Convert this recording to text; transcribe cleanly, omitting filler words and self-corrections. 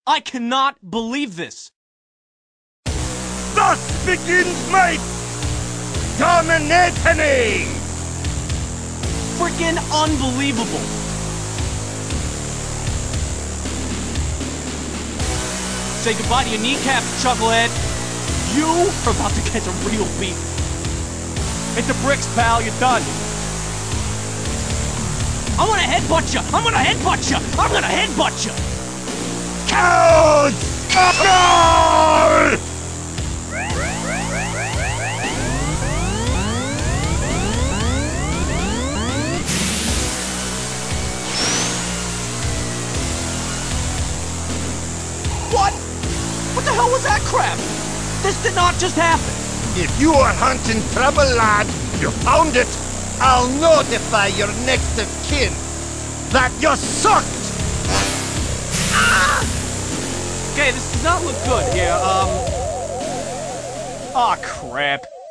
I cannot believe this! Thus begins my dominating! Freaking unbelievable! Say goodbye to your kneecaps, Chucklehead. You are about to get a real beat. Hit the bricks, pal, you're done. I'm gonna headbutt you! I'm gonna headbutt you! I'm gonna headbutt you! Cowards! No! What? What the hell was that crap? This did not just happen. If you are hunting trouble, lad, you found it. I'll notify your next of kin that you sucked! Okay, this does not look good here, Aw, crap.